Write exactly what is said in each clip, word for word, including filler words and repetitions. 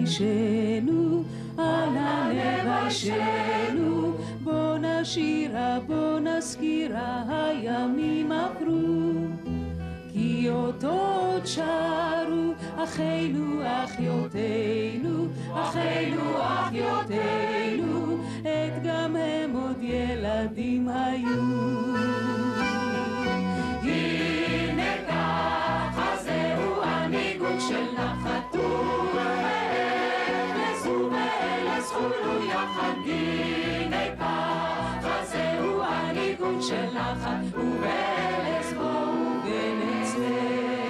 נביישנו, אנא נביישנו, בוא נשירה, בוא נזכירה, הימים עברו. כי אותו עוד שרו, אחינו אחיותינו, אחינו אחיותינו, עת גם הם עוד ילדים היו. הנה ככה זהו הניגון של נחת ואלס ובאלס חולו יחד. הנה ככה זהו הניגון של נחת ובאלס בואו ונצא.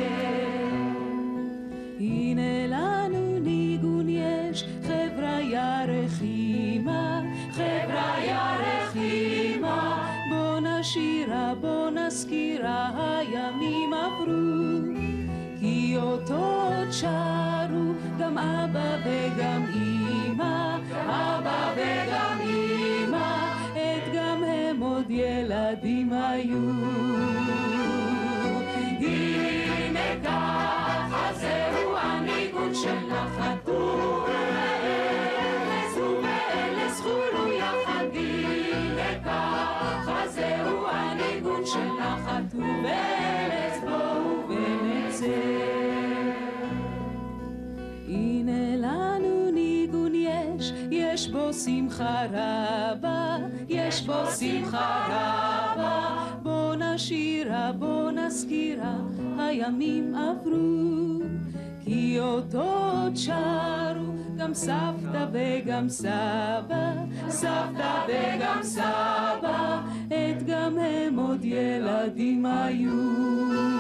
הנה לנו ניגון יש, חבריה רחימה, חבריה רחימה, בוא נשירה, בוא נזכירה, הימים עברו. כי אותו עוד שרו, גם אבא וגם אמא, אבא וגם אמא, עת גם הם עוד ילדים היו. הנה ככה זהו הניגון של נחת ואלס ובאלס חולו יחד. הנה ככה זהו הניגון של נחת ובאלס בואו ונצא. הנה לנו ניגון יש, יש בו שמחה רבה, יש בו שמחה רבה, בוא נשירה, בוא נזכירה, הימים עברו. כי אותו עוד שרו, גם סבתא וגם סבא, סבתא וגם סבא, עת גם הם עוד ילדים היו.